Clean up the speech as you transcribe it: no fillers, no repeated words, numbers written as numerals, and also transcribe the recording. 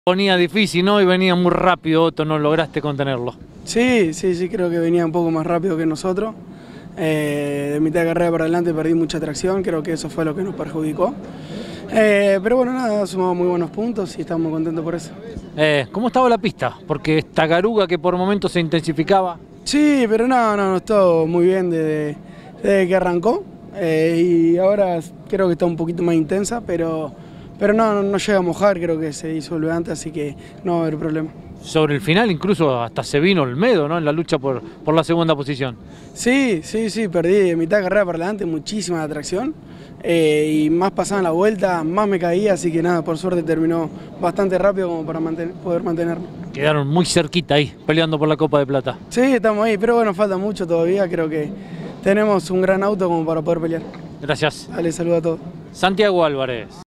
Ponía difícil, ¿no? Y venía muy rápido, Otto, no lograste contenerlo. Sí, creo que venía un poco más rápido que nosotros. De mitad de carrera para adelante perdí mucha tracción, creo que eso fue lo que nos perjudicó. Pero bueno, nada, sumamos muy buenos puntos y estamos muy contentos por eso. ¿Cómo estaba la pista? Porque esta garuga que por momentos se intensificaba. Sí, pero no, estuvo muy bien desde que arrancó. Y ahora creo que está un poquito más intensa, pero no llega a mojar, creo que se disuelve antes, así que no va a haber problema. Sobre el final incluso hasta se vino Olmedo, ¿no? En la lucha por la segunda posición. Sí, perdí de mitad de carrera para adelante, muchísima atracción. Y más pasaba la vuelta, más me caía, así que nada, por suerte terminó bastante rápido como para poder mantenerlo. Quedaron muy cerquita ahí, peleando por la Copa de Plata. Sí, estamos ahí, pero bueno, falta mucho todavía, creo que tenemos un gran auto como para poder pelear. Gracias. Dale, saludo a todos. Santiago Álvarez.